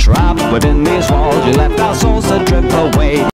trapped within these walls. You left our souls